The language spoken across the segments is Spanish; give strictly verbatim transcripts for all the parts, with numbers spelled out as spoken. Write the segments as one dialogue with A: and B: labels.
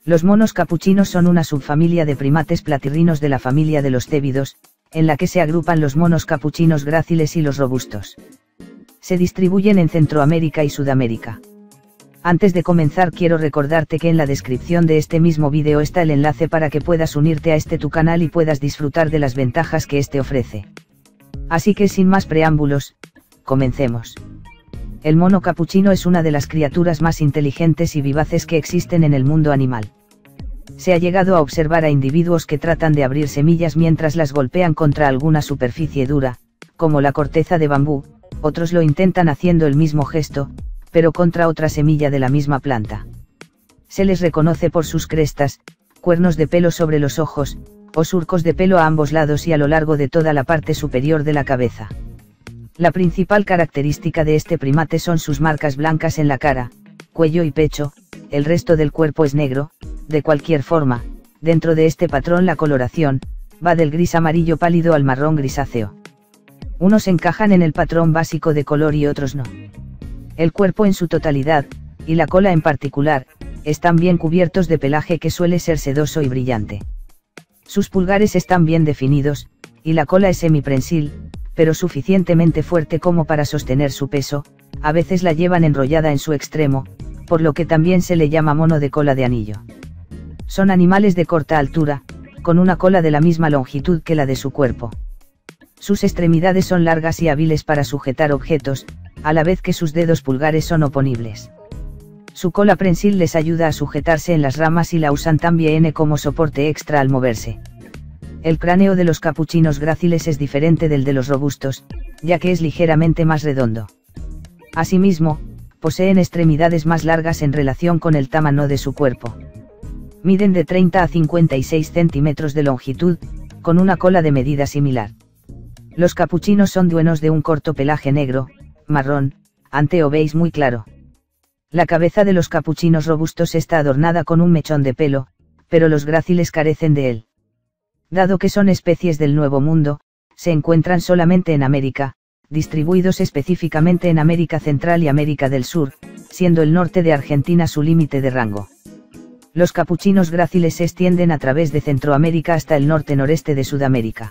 A: Los monos capuchinos son una subfamilia de primates platirrinos de la familia de los cébidos, en la que se agrupan los monos capuchinos gráciles y los robustos. Se distribuyen en Centroamérica y Sudamérica. Antes de comenzar quiero recordarte que en la descripción de este mismo vídeo está el enlace para que puedas unirte a este tu canal y puedas disfrutar de las ventajas que este ofrece. Así que sin más preámbulos, comencemos. El mono capuchino es una de las criaturas más inteligentes y vivaces que existen en el mundo animal. Se ha llegado a observar a individuos que tratan de abrir semillas mientras las golpean contra alguna superficie dura, como la corteza de bambú, otros lo intentan haciendo el mismo gesto, pero contra otra semilla de la misma planta. Se les reconoce por sus crestas, cuernos de pelo sobre los ojos, o surcos de pelo a ambos lados y a lo largo de toda la parte superior de la cabeza. La principal característica de este primate son sus marcas blancas en la cara, cuello y pecho, el resto del cuerpo es negro. De cualquier forma, dentro de este patrón la coloración va del gris amarillo pálido al marrón grisáceo. Unos encajan en el patrón básico de color y otros no. El cuerpo en su totalidad, y la cola en particular, están bien cubiertos de pelaje que suele ser sedoso y brillante. Sus pulgares están bien definidos, y la cola es semiprensil, pero suficientemente fuerte como para sostener su peso. A veces la llevan enrollada en su extremo, por lo que también se le llama mono de cola de anillo. Son animales de corta altura, con una cola de la misma longitud que la de su cuerpo. Sus extremidades son largas y hábiles para sujetar objetos, a la vez que sus dedos pulgares son oponibles. Su cola prensil les ayuda a sujetarse en las ramas y la usan también como soporte extra al moverse. El cráneo de los capuchinos gráciles es diferente del de los robustos, ya que es ligeramente más redondo. Asimismo, poseen extremidades más largas en relación con el tamaño de su cuerpo. Miden de treinta a cincuenta y seis centímetros de longitud, con una cola de medida similar. Los capuchinos son dueños de un corto pelaje negro, marrón, ante o beige muy claro. La cabeza de los capuchinos robustos está adornada con un mechón de pelo, pero los gráciles carecen de él. Dado que son especies del Nuevo Mundo, se encuentran solamente en América, distribuidos específicamente en América Central y América del Sur, siendo el norte de Argentina su límite de rango. Los capuchinos gráciles se extienden a través de Centroamérica hasta el norte-noreste de Sudamérica.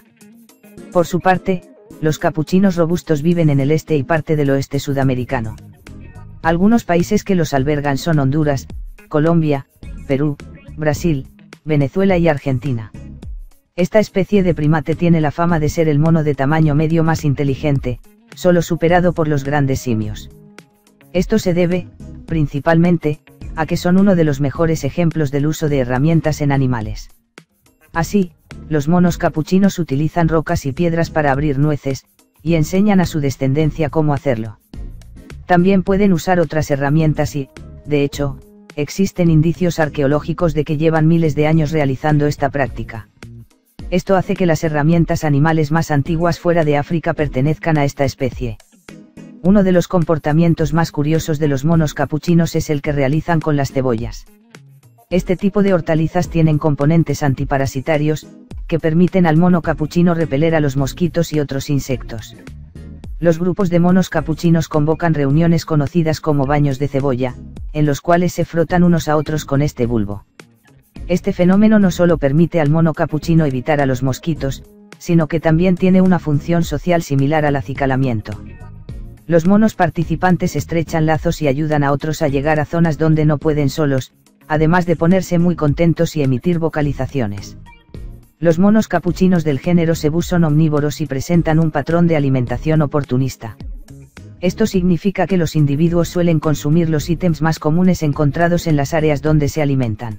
A: Por su parte, los capuchinos robustos viven en el este y parte del oeste sudamericano. Algunos países que los albergan son Honduras, Colombia, Perú, Brasil, Venezuela y Argentina. Esta especie de primate tiene la fama de ser el mono de tamaño medio más inteligente, solo superado por los grandes simios. Esto se debe, principalmente, a que son uno de los mejores ejemplos del uso de herramientas en animales. Así, los monos capuchinos utilizan rocas y piedras para abrir nueces, y enseñan a su descendencia cómo hacerlo. También pueden usar otras herramientas y, de hecho, existen indicios arqueológicos de que llevan miles de años realizando esta práctica. Esto hace que las herramientas animales más antiguas fuera de África pertenezcan a esta especie. Uno de los comportamientos más curiosos de los monos capuchinos es el que realizan con las cebollas. Este tipo de hortalizas tienen componentes antiparasitarios, que permiten al mono capuchino repeler a los mosquitos y otros insectos. Los grupos de monos capuchinos convocan reuniones conocidas como baños de cebolla, en los cuales se frotan unos a otros con este bulbo. Este fenómeno no solo permite al mono capuchino evitar a los mosquitos, sino que también tiene una función social similar al acicalamiento. Los monos participantes estrechan lazos y ayudan a otros a llegar a zonas donde no pueden solos, además de ponerse muy contentos y emitir vocalizaciones. Los monos capuchinos del género Cebú son omnívoros y presentan un patrón de alimentación oportunista. Esto significa que los individuos suelen consumir los ítems más comunes encontrados en las áreas donde se alimentan.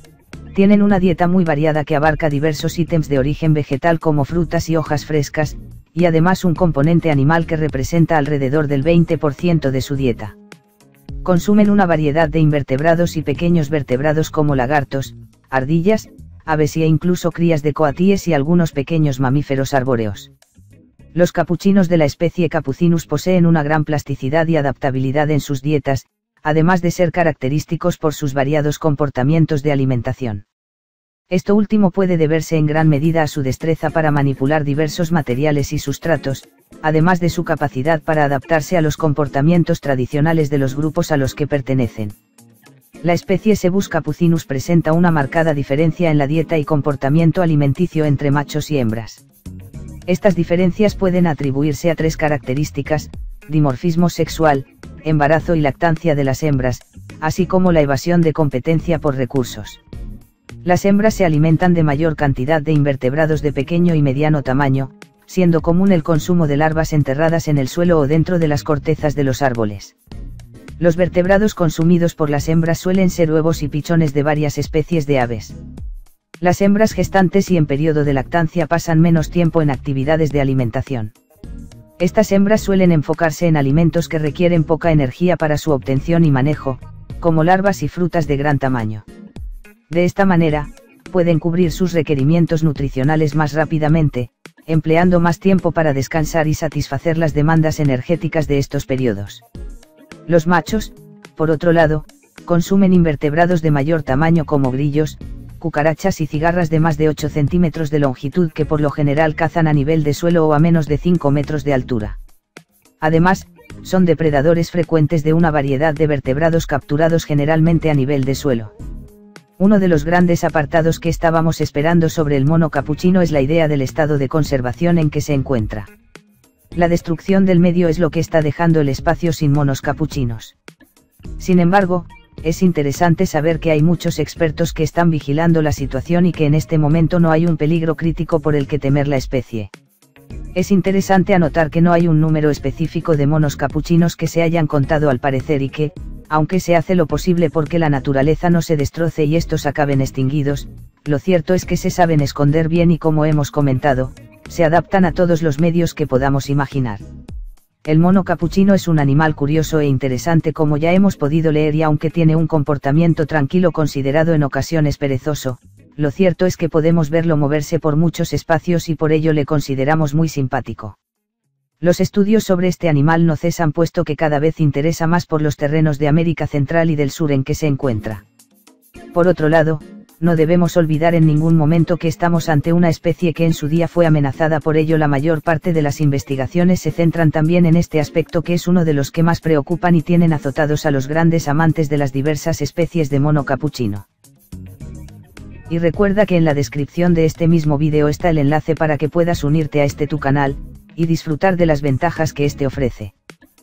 A: Tienen una dieta muy variada que abarca diversos ítems de origen vegetal como frutas y hojas frescas, y además un componente animal que representa alrededor del veinte por ciento de su dieta. Consumen una variedad de invertebrados y pequeños vertebrados como lagartos, ardillas, aves e incluso crías de coatíes y algunos pequeños mamíferos arbóreos. Los capuchinos de la especie Capucinus poseen una gran plasticidad y adaptabilidad en sus dietas, además de ser característicos por sus variados comportamientos de alimentación. Esto último puede deberse en gran medida a su destreza para manipular diversos materiales y sustratos, además de su capacidad para adaptarse a los comportamientos tradicionales de los grupos a los que pertenecen. La especie Cebus capucinus presenta una marcada diferencia en la dieta y comportamiento alimenticio entre machos y hembras. Estas diferencias pueden atribuirse a tres características: dimorfismo sexual, embarazo y lactancia de las hembras, así como la evasión de competencia por recursos. Las hembras se alimentan de mayor cantidad de invertebrados de pequeño y mediano tamaño, siendo común el consumo de larvas enterradas en el suelo o dentro de las cortezas de los árboles. Los vertebrados consumidos por las hembras suelen ser huevos y pichones de varias especies de aves. Las hembras gestantes y en periodo de lactancia pasan menos tiempo en actividades de alimentación. Estas hembras suelen enfocarse en alimentos que requieren poca energía para su obtención y manejo, como larvas y frutas de gran tamaño. De esta manera, pueden cubrir sus requerimientos nutricionales más rápidamente, empleando más tiempo para descansar y satisfacer las demandas energéticas de estos periodos. Los machos, por otro lado, consumen invertebrados de mayor tamaño como grillos, cucarachas y cigarras de más de ocho centímetros de longitud que por lo general cazan a nivel de suelo o a menos de cinco metros de altura. Además, son depredadores frecuentes de una variedad de vertebrados capturados generalmente a nivel de suelo. Uno de los grandes apartados que estábamos esperando sobre el mono capuchino es la idea del estado de conservación en que se encuentra. La destrucción del medio es lo que está dejando el espacio sin monos capuchinos. Sin embargo, es interesante saber que hay muchos expertos que están vigilando la situación y que en este momento no hay un peligro crítico por el que temer la especie. Es interesante anotar que no hay un número específico de monos capuchinos que se hayan contado al parecer y que, aunque se hace lo posible porque la naturaleza no se destroce y estos acaben extinguidos, lo cierto es que se saben esconder bien y, como hemos comentado, se adaptan a todos los medios que podamos imaginar. El mono capuchino es un animal curioso e interesante, como ya hemos podido leer, y aunque tiene un comportamiento tranquilo considerado en ocasiones perezoso, lo cierto es que podemos verlo moverse por muchos espacios y por ello le consideramos muy simpático. Los estudios sobre este animal no cesan, puesto que cada vez interesa más por los terrenos de América Central y del Sur en que se encuentra. Por otro lado, no debemos olvidar en ningún momento que estamos ante una especie que en su día fue amenazada, por ello la mayor parte de las investigaciones se centran también en este aspecto, que es uno de los que más preocupan y tienen azotados a los grandes amantes de las diversas especies de mono capuchino. Y recuerda que en la descripción de este mismo vídeo está el enlace para que puedas unirte a este tu canal, y disfrutar de las ventajas que este ofrece.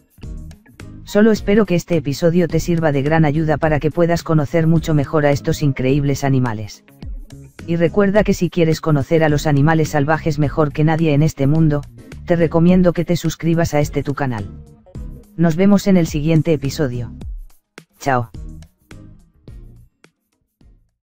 A: Solo espero que este episodio te sirva de gran ayuda para que puedas conocer mucho mejor a estos increíbles animales. Y recuerda que si quieres conocer a los animales salvajes mejor que nadie en este mundo, te recomiendo que te suscribas a este tu canal. Nos vemos en el siguiente episodio. Chao.